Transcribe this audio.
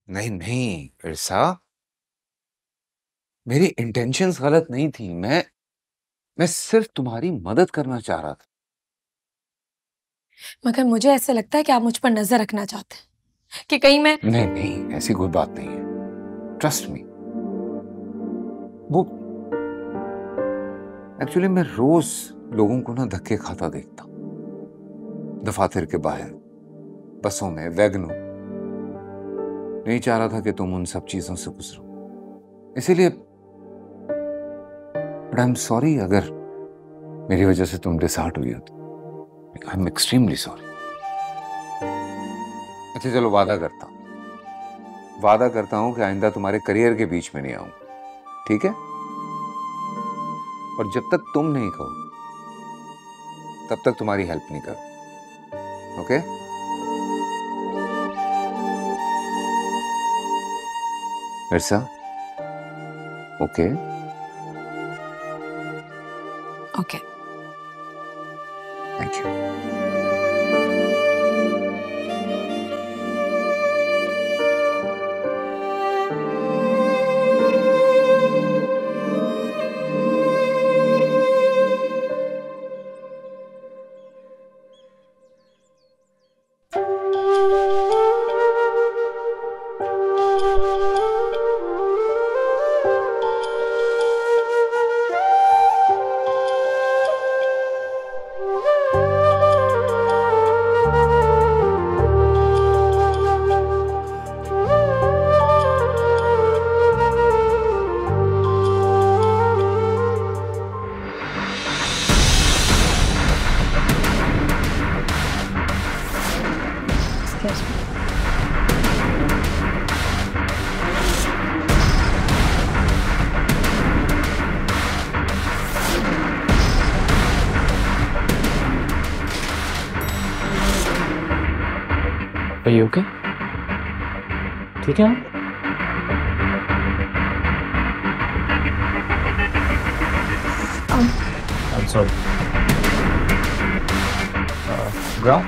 नहीं नहीं इरसा, मेरी इंटेंशंस गलत नहीं थी। मैं सिर्फ तुम्हारी मदद करना चाह रहा था। मगर मुझे ऐसा लगता है कि आप मुझ पर नजर रखना चाहते हैं कि कहीं मैं। नहीं नहीं, ऐसी कोई बात नहीं है, ट्रस्ट मी। वो एक्चुअली मैं रोज लोगों को ना धक्के खाता देखता हूं, दफातर के बाहर, बसों में, वैगनों। नहीं चाह रहा था कि तुम उन सब चीजों से गुजरो, इसीलिए। बट आई एम सॉरी अगर मेरी वजह से तुम डिसहार्ट हुई हो तो। I am extremely sorry. अच्छा चलो, वादा करता हूं कि आइंदा तुम्हारे करियर के बीच में नहीं आऊंगा, ठीक है? और जब तक तुम नहीं कहो तब तक तुम्हारी हेल्प नहीं करो, ओके? मिर्सा, okay? Okay. Thank you. Are you okay? ठीक है आप? I'm sorry. Ground?